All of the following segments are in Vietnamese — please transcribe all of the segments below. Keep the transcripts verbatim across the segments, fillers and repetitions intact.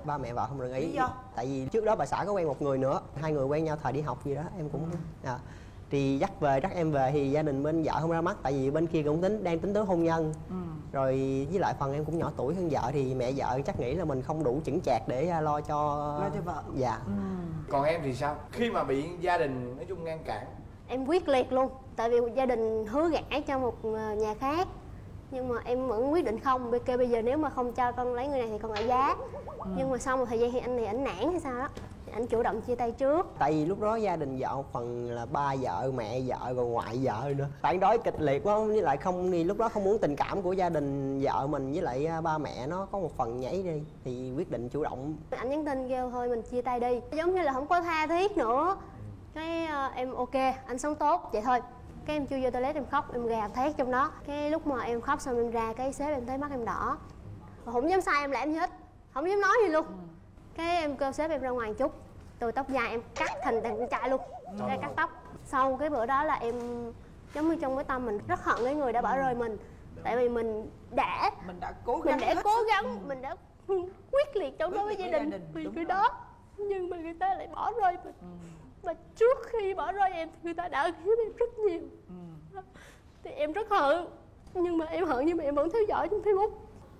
ba mẹ vợ không đồng ý. Lý do? Tại vì trước đó bà xã có quen một người nữa, hai người quen nhau thời đi học gì đó em cũng à. Thì dắt về dắt em về thì gia đình bên vợ không ra mắt, tại vì bên kia cũng tính đang tính tới hôn nhân. Ừ. Rồi với lại phần em cũng nhỏ tuổi hơn vợ thì mẹ vợ chắc nghĩ là mình không đủ chững chạc để lo cho lo cho vợ. Dạ. Ừ. Còn em thì sao? Khi mà bị gia đình nói chung ngăn cản. Em quyết liệt luôn, tại vì gia đình hứa gả cho một nhà khác, nhưng mà em vẫn quyết định không. Kêu bây giờ nếu mà không cho con lấy người này thì con lại giá. Ừ. Nhưng mà sau một thời gian thì anh này ảnh nản hay sao đó, anh chủ động chia tay trước. Tại vì lúc đó gia đình vợ một phần là ba vợ, mẹ vợ, rồi ngoại vợ nữa, phản đối kịch liệt quá. Với lại không thì lúc đó không muốn tình cảm của gia đình vợ mình với lại ba mẹ nó có một phần nhảy đi, thì quyết định chủ động. Anh nhắn tin kêu thôi mình chia tay đi, giống như là không có tha thiết nữa. Cái uh, em ok, anh sống tốt vậy thôi. Cái em chui vô toilet em khóc, em gào thét trong đó. Cái lúc mà em khóc xong em ra, cái sếp em thấy mắt em đỏ, không dám sai em làm gì hết, không dám nói gì luôn. Ừ. Cái em kêu sếp em ra ngoài một chút, từ tóc dài em cắt thành thằng con trai luôn, ra cắt tóc. Sau cái bữa đó là em giống như trong cái tâm mình rất hận cái người đã bỏ rơi mình. Tại vì mình đã mình đã cố gắng mình đã cố gắng, ừ. mình đã quyết liệt trong đó với gia đình vì cái đó, nhưng mà người ta lại bỏ rơi mình. Ừ. Và trước khi bỏ rơi em thì người ta đã hiếp em rất nhiều. Ừ. Thì em rất hận, nhưng mà em hận nhưng mà em vẫn theo dõi trên Facebook.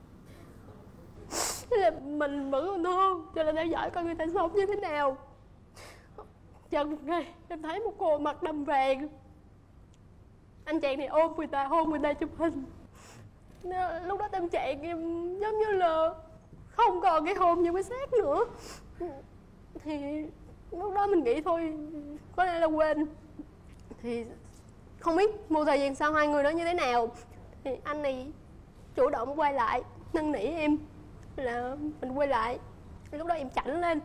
Thế là mình vẫn còn thương, cho nên theo dõi coi người ta sống như thế nào. Dần một ngày em thấy một cô mặc đầm vàng, anh chàng này ôm người ta, hôn người ta chụp hình. Lúc đó tâm trạng em giống như là không còn cái hôn như cái xác nữa. Thì lúc đó mình nghĩ thôi có lẽ là quên. Thì không biết một thời gian sau hai người đó như thế nào, thì anh này chủ động quay lại năn nỉ em là mình quay lại. Lúc đó em chảnh lên,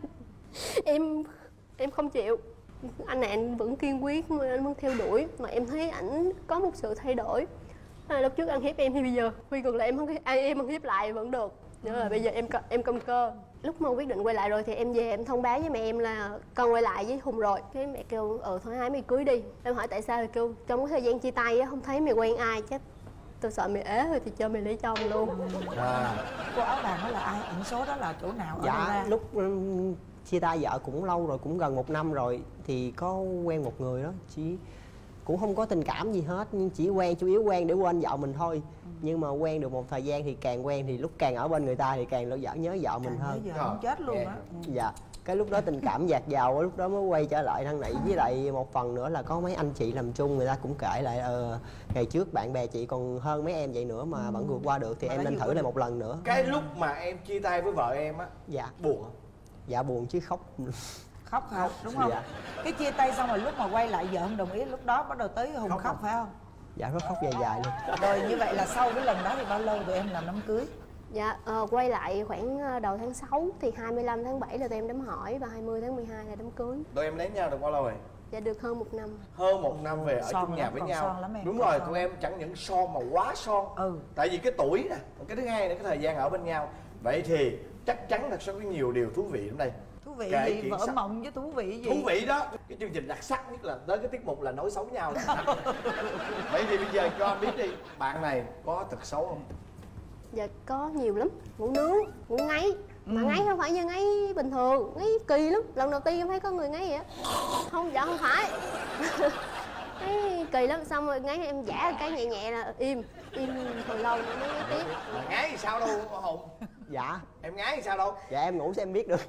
em em không chịu. Anh này anh vẫn kiên quyết, anh vẫn theo đuổi, mà em thấy ảnh có một sự thay đổi. À, lúc trước ăn hiếp em thì bây giờ quy ngược là em không ai em ăn hiếp lại vẫn được. Nữa là bây giờ em em công cơ. Lúc mà quyết định quay lại rồi thì em về em thông báo với mẹ em là con quay lại với Hùng rồi. Cái mẹ kêu ừ thôi hai mày cưới đi. Em hỏi tại sao thì kêu trong cái thời gian chia tay á không thấy mày quen ai, chắc tôi sợ mày ế thôi thì cho mày lấy chồng luôn. À. Cô áo vàng đó là ai? Ẩn số đó là chỗ nào? Dạ lúc um, chia tay vợ cũng lâu rồi, cũng gần một năm rồi, thì có quen một người đó, chỉ cũng không có tình cảm gì hết, nhưng chỉ quen chủ yếu quen để quên vợ mình thôi. Ừ. Nhưng mà quen được một thời gian thì càng quen thì lúc càng ở bên người ta thì càng vợ nhớ vợ mình hơn. Giờ không chết luôn á. Ừ. Dạ cái lúc đó tình cảm dạt dào, lúc đó mới quay trở lại năn nỉ. Với lại một phần nữa là có mấy anh chị làm chung, người ta cũng kể lại ờ, ngày trước bạn bè chị còn hơn mấy em vậy nữa mà ừ. vẫn vượt qua được, thì mà em nên thử lại một lần nữa. Cái lúc mà em chia tay với vợ em á, dạ buồn không? Dạ buồn chứ khóc. Khóc hả? Đúng không? Dạ. Cái chia tay xong rồi lúc mà quay lại vợ không đồng ý, lúc đó bắt đầu tới Hùng khóc, khóc phải không? Dạ rất khóc dài dài luôn. Rồi như vậy là sau cái lần đó thì bao lâu tụi em làm đám cưới? Dạ uh, quay lại khoảng đầu tháng sáu thì hai mươi lăm tháng bảy là tụi em đám hỏi và hai mươi tháng mười hai là đám cưới. Tụi em lấy nhau được bao lâu rồi? Dạ được hơn một năm. Hơn một năm về ở chung nhà với nhau. Đúng rồi, tụi em chẳng những son mà quá son. Ừ. Tại vì cái tuổi nè, cái thứ hai là cái thời gian ở bên nhau. Vậy thì chắc chắn là sẽ có nhiều điều thú vị trong đây. Thú vị Kể gì? Vợ sắc. Mộng với thú vị gì? Thú vị đó, cái chương trình đặc sắc nhất là tới cái tiết mục là nói xấu nhau đó. Vậy thì bây giờ cho anh biết đi, bạn này có tật xấu không? Dạ có nhiều lắm, ngủ nướng, ngủ ngáy. Mà ừ. ngáy không phải như ngáy bình thường, ngáy kỳ lắm. Lần đầu tiên em thấy có người ngáy vậy. Không, dạ không phải. Cái kỳ lắm, xong rồi ngáy em giả cái nhẹ nhẹ là im, im hồi lâu mới ngáy tiếp. Mà ngáy thì sao đâu Hùng? Dạ. Em ngáy thì sao đâu? Dạ em ngủ sao em biết được.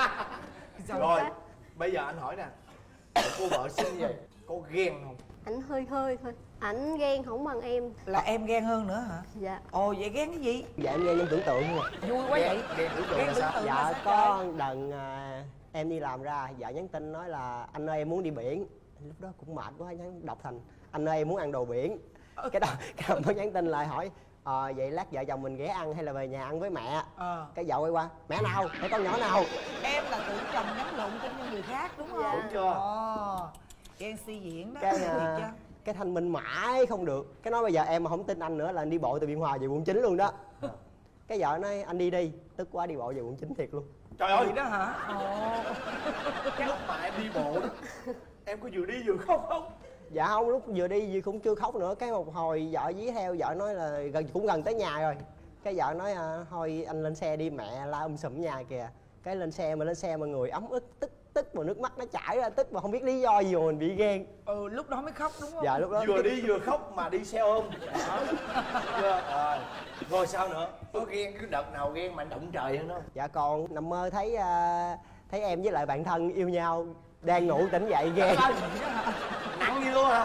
Rồi, bây giờ anh hỏi nè, cô vợ xinh vậy, cô ghen không? Ảnh hơi hơi thôi, ảnh ghen không bằng em. Là em ghen hơn nữa hả? Dạ. Ồ vậy ghen cái gì? Dạ em ghen trong tưởng tượng thôi. Vui quá vậy. Ghen tưởng tượng là sao? Dạ có lần à, em đi làm ra, vợ nhắn tin nói là anh ơi em muốn đi biển. Lúc đó cũng mệt quá, nhắn đọc thành anh ơi em muốn ăn đồ biển. Cái đó cái đó mới nhắn tin lại hỏi ờ vậy lát vợ chồng mình ghé ăn hay là về nhà ăn với mẹ. Ờ. Cái vợ quay qua mẹ nào mẹ con nhỏ nào. Em là tưởng chồng nhắn lộn tin cho người khác đúng không? Dạ. Đúng chưa? Ồ, ghen si diễn đó. Cái uh, cái thanh minh mãi không được, cái nói bây giờ em mà không tin anh nữa là anh đi bộ từ Biên Hòa về quận chín luôn đó. À. Cái vợ nói anh đi đi, tức quá đi bộ về quận chín thiệt luôn. Trời ơi vậy đó hả? Ồ. Cái lúc mà em đi bộ đó em có vừa đi vừa khóc không? Dạ không, lúc vừa đi vừa cũng chưa khóc nữa. Cái một hồi vợ dí theo, vợ nói là gần cũng gần tới nhà rồi. Cái vợ nói à, thôi anh lên xe đi mẹ la um sùm nhà kìa. cái lên xe mà lên xe mà người ấm ức, tức tức mà nước mắt nó chảy ra, tức mà không biết lý do gì mà mình bị ghen. Ừ, lúc đó mới khóc đúng không? Dạ lúc đó vừa đi vừa khóc mà đi xe ôm. Chưa? Rồi. Rồi sao nữa? Có ghen cái đợt nào ghen mà động trời hơn không? Dạ còn nằm mơ thấy uh, thấy em với lại bạn thân yêu nhau đang ngủ tỉnh dậy ghen. Nặng như luôn hả?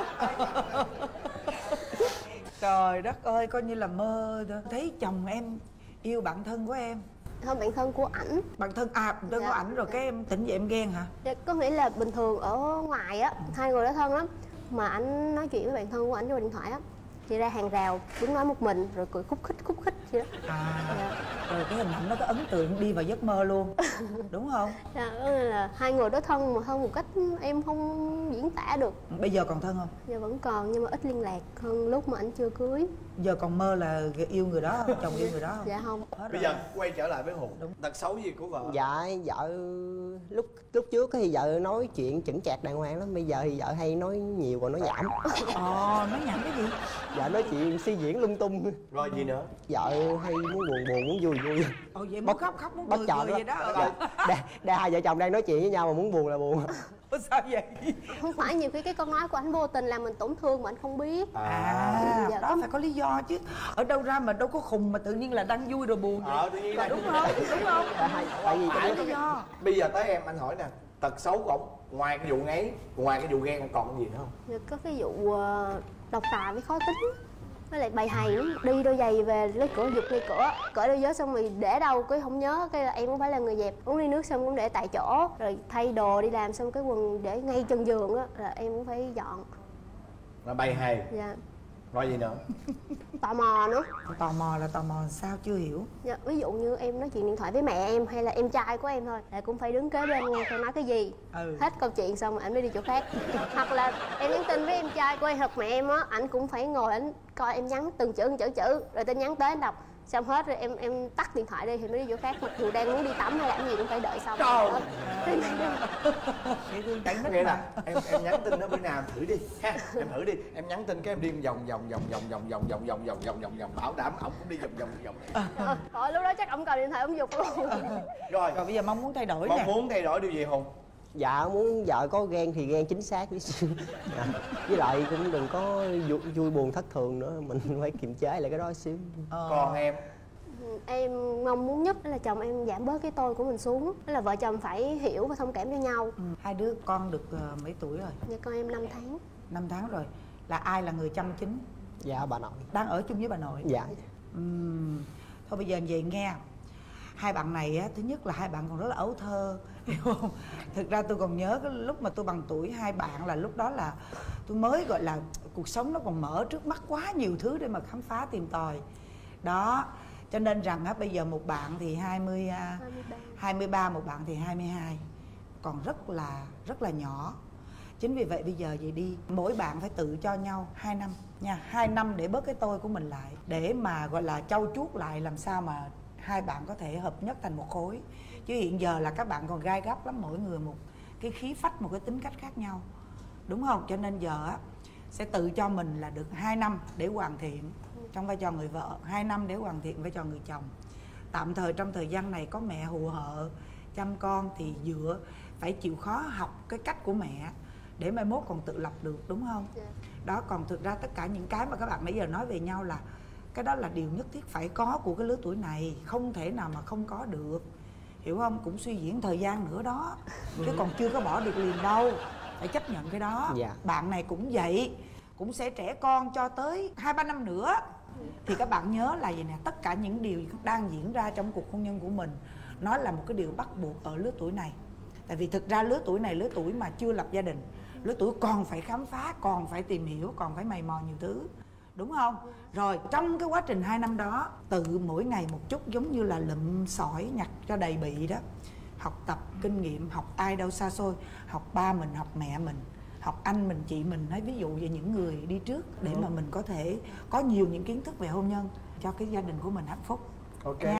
Trời đất ơi, coi như là mơ thôi. Thấy chồng em yêu bạn thân của em. Không, bạn thân của ảnh. Bạn thân à, bạn thân Dạ. của ảnh rồi cái em tỉnh dậy em ghen hả? Dạ, có nghĩa là bình thường ở ngoài á, hai người đó thân lắm. Mà ảnh nói chuyện với bạn thân của ảnh trên điện thoại á, thì ra hàng rào đứng nói một mình rồi cười khúc khích khúc khích vậy đó. À, Dạ. rồi cái hình ảnh nó có ấn tượng đi vào giấc mơ luôn. Đúng không? Dạ, có nghĩa là hai người đó thân mà thân một cách em không diễn tả được. Bây giờ còn thân không? Dạ vẫn còn nhưng mà ít liên lạc hơn lúc mà ảnh chưa cưới. Giờ còn mơ là yêu người đó không? Chồng yêu người đó không? Dạ không. Hết Bây rồi. giờ quay trở lại với Hùng. Đúng. Tật xấu gì của vợ? Dạ vợ lúc lúc trước thì vợ nói chuyện chững chạc đàng hoàng lắm, bây giờ thì vợ hay nói nhiều còn nói nhảm. Ồ, nói nhảm cái gì? Dạ nói chuyện suy diễn lung tung. Rồi gì nữa? Vợ hay muốn buồn buồn muốn vui vui. Ồ vậy muốn Bất- khóc khóc muốn bất cười chợt cười vậy đó. Dạ, đa, đa hai vợ chồng đang nói chuyện với nhau mà muốn buồn là buồn. Ủa sao vậy? Không phải, nhiều khi cái câu nói của ảnh vô tình làm mình tổn thương mà anh không biết. À, Dạ, đó có- phải có lý do chứ. Ở đâu ra mà đâu có khùng mà tự nhiên là đang vui rồi buồn vậy? Ờ, tự nhiên Là là- đúng không? Đúng không? Tại, hai- tại vì Phải cái có lý do. Bây giờ tới em, anh hỏi nè, tật xấu của ổng ngoài cái vụ ngáy, ngoài cái vụ ghen còn còn gì nữa không? Dạ, có cái vụ ờ, độc tài với khó tính với lại bày hay lắm. Đi đôi giày về lấy cửa giục ngay cửa, cởi đôi gió xong rồi để đâu cái không nhớ, cái là em cũng phải là người dẹp. Uống ly nước xong cũng để tại chỗ, rồi thay đồ đi làm xong cái quần để ngay chân giường á là em cũng phải dọn. Là bày hề. Dạ. Rồi gì nữa? Tò mò nữa. Tò mò là tò mò sao chưa hiểu. Dạ, ví dụ như em nói chuyện điện thoại với mẹ em hay là em trai của em thôi là cũng phải đứng kế bên nghe coi nói cái gì. Ừ. Hết câu chuyện xong rồi anh mới đi chỗ khác. Hoặc là em nhắn tin với em trai của em hoặc mẹ em á, ảnh cũng phải ngồi ảnh coi em nhắn từng chữ từng chữ chữ rồi tin nhắn tới anh đọc xong hết rồi em em tắt điện thoại đi thì mới đi chỗ khác, mặc dù đang muốn đi tắm hay làm gì cũng phải đợi xong. Trời. Dễ thương cảnh nít Nghĩa mà. là em em nhắn tin nó bữa nào thử đi ha, em thử đi, em nhắn tin cái em đi vòng vòng vòng vòng vòng vòng vòng vòng vòng vòng vòng vòng bảo đảm ổng cũng đi vòng vòng vòng. Ờ, Rồi lúc đó chắc ổng cầm điện thoại ổng giục luôn. Rồi, Rồi bây giờ mong muốn thay đổi mong nè. muốn thay đổi điều gì Hùng? Dạ muốn vợ có ghen thì ghen chính xác tí xíu. Dạ. Với lại cũng đừng có vui, vui buồn thất thường nữa, mình phải kiềm chế lại cái đó xíu. Ờ. Còn em? Em mong muốn nhất là chồng em giảm bớt cái tôi của mình xuống, đó là vợ chồng phải hiểu và thông cảm cho nhau. Ừ. Hai đứa con được uh, mấy tuổi rồi? Dạ con em năm tháng. Năm tháng rồi. Là ai là người chăm chính? Dạ bà nội. Đang ở chung với bà nội? Dạ. Uhm. Thôi bây giờ về nghe. Hai bạn này á, thứ nhất là hai bạn còn rất là ấu thơ, hiểu không? Thực ra tôi còn nhớ cái lúc mà tôi bằng tuổi hai bạn là lúc đó là tôi mới gọi là cuộc sống nó còn mở trước mắt quá nhiều thứ để mà khám phá tìm tòi. Đó, cho nên rằng á bây giờ một bạn thì hai mươi, hai mươi ba, một bạn thì hai mươi hai, còn rất là rất là nhỏ. Chính vì vậy bây giờ vậy đi, mỗi bạn phải tự cho nhau hai năm nha, hai năm để bớt cái tôi của mình lại, để mà gọi là trau chuốt lại làm sao mà hai bạn có thể hợp nhất thành một khối. Chứ hiện giờ là các bạn còn gai góc lắm, mỗi người một cái khí phách, một cái tính cách khác nhau, đúng không? Cho nên giờ á sẽ tự cho mình là được hai năm để hoàn thiện trong vai trò người vợ, hai năm để hoàn thiện vai trò người chồng. Tạm thời trong thời gian này có mẹ hù hợ chăm con thì dựa phải chịu khó học cái cách của mẹ để mai mốt còn tự lập được, đúng không? Yeah. Đó, còn thực ra tất cả những cái mà các bạn nãy giờ nói về nhau là cái đó là điều nhất thiết phải có của cái lứa tuổi này, không thể nào mà không có được, hiểu không? Cũng suy diễn thời gian nữa đó, chứ còn chưa có bỏ được liền đâu, phải chấp nhận cái đó. Dạ. Bạn này cũng vậy, cũng sẽ trẻ con cho tới hai ba năm nữa. Thì các bạn nhớ là gì nè, tất cả những điều đang diễn ra trong cuộc hôn nhân của mình nó là một cái điều bắt buộc ở lứa tuổi này. Tại vì thực ra lứa tuổi này lứa tuổi mà chưa lập gia đình, lứa tuổi còn phải khám phá, còn phải tìm hiểu, còn phải mày mò nhiều thứ, đúng không? Rồi trong cái quá trình hai năm đó, tự mỗi ngày một chút, giống như là lụm sỏi nhặt cho đầy bị đó. Học tập kinh nghiệm, học ai đâu xa xôi, học ba mình, học mẹ mình, học anh mình, chị mình, nói ví dụ về những người đi trước, để mà mình có thể có nhiều những kiến thức về hôn nhân cho cái gia đình của mình hạnh phúc. Ok. Nha.